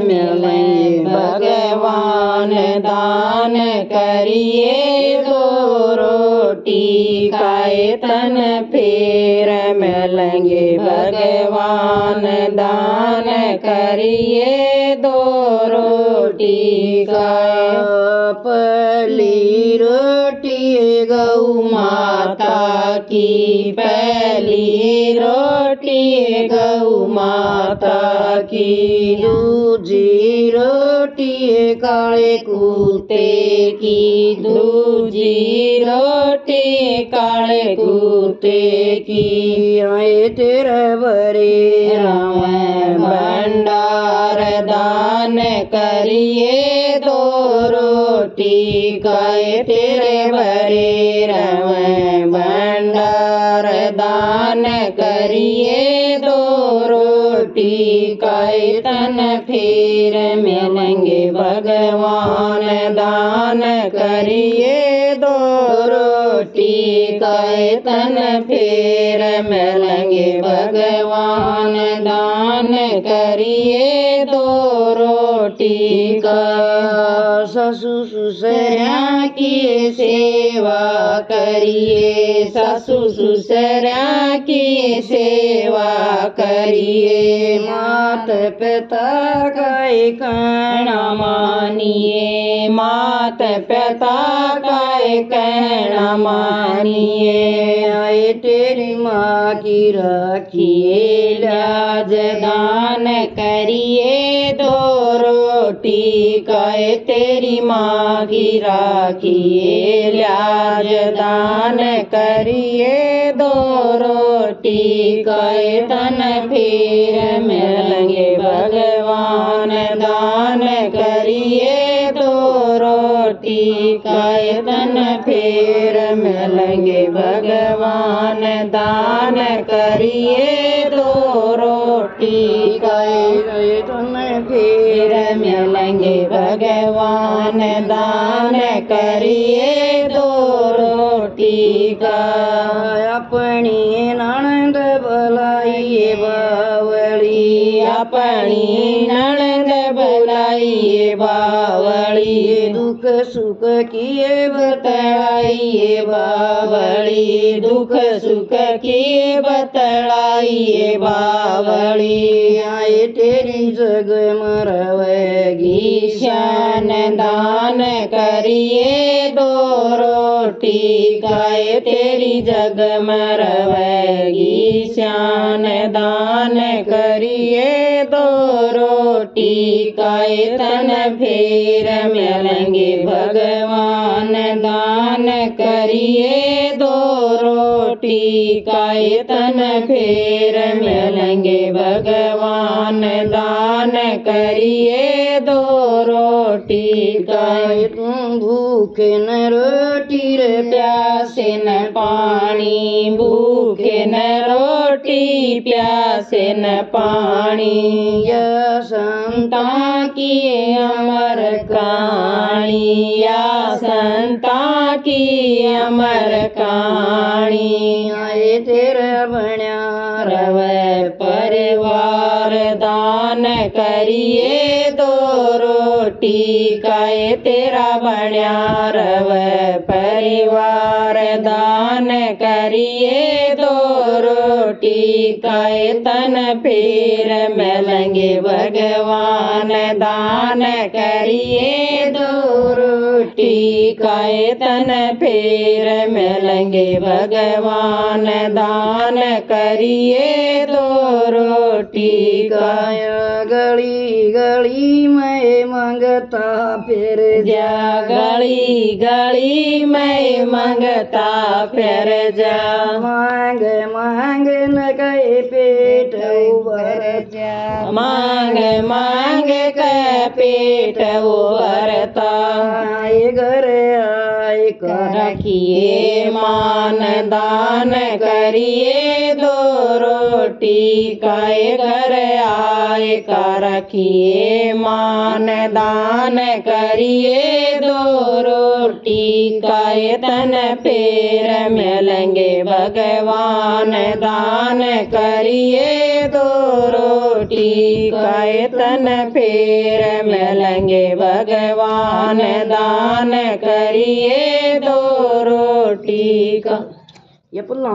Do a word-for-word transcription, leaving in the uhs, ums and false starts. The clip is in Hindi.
मिलेंगे भगवान दान करिए दो रोटी खाए तन फिर मिलेंगे भगवान दान करिए दो रोटी खाए। पहली रोटी गौ माता की पहली रोटी गौ माता की दूजी रोटी काले कुत्ते की दूजी रोटी काले कुत्ते की। आए तेरे बरे राम भंडार दान करिए दो रोटी खाए तेरे बरे राम भंडार दान करिए दो रोटी खाए तन फिर मिलेंगे भगवान दान करिए दो रोटी खाए तन फिर मिलेंगे भगवान दान करिए दो रोटी का। ससु ससुरा की सेवा करिए ससु ससुरा की सेवा करिए मात पिता का कहना मानिए मात पिता का कहना मानिए। आए तेरी माँ की रखिए लाज दान करिए दो रोटी खाए तेरी माँ की राखिए लाज दान करिए दो रोटी खाए तन फिर मिलेंगे भगवान दान करिए दो रोटी खाए तन फिर मिलेंगे भगवान दान करिए दो रोटी खाए तन फिर मिलेंगे भगवान दान करिए दो रोटी का। अपनी ननद बुलाइए बावली अपनी ननद बुलाइए बावली दुख सुख किए बतलाइए बावली दुख सुख किए बतलाइए बावली। आए तेरी जग मरवेगी शान दान करिए दो रोटी खाए तेरी जग मरवेगी शान दान करिए दो रोटी खाए तन फिर मिलेंगे भगवान दान करिए दो रोटी खाए तन फिर मिलेंगे भगवान दान करिए दो रोटी खाए। तुम भूखे न रोटी रे प्यासे न पानी भूखे न रोटी प्यासे न पानी। या संता की अमर कहानी या संता की अमर कहानी। आए तेरा बण्या रवे परिवार दान करिए दो रोटी खाए तेरा बण्या रवे परिवार दान करिए दो रोटी खाए तन फिर मिलेंगे भगवान दान करिए दो रोटी खाए तन फिर मिलेंगे भगवान दान करिए दो रोटी खाए। गली गली में मंगता फिर जा गली गली में मंगता फिर जा मांग मांग न कहे पेट उभर जा मांग मांग के पेट उभरता। आए घर आए रखिए मान दान करिए दो रोटी रोटी काए घर आए का रखिए मान दान करिए दो रोटी काए तन फेर मिलेंगे भगवान दान करिए दो रोटी काए तन फेर मिलेंगे भगवान दान करिए दो रोटी का। ये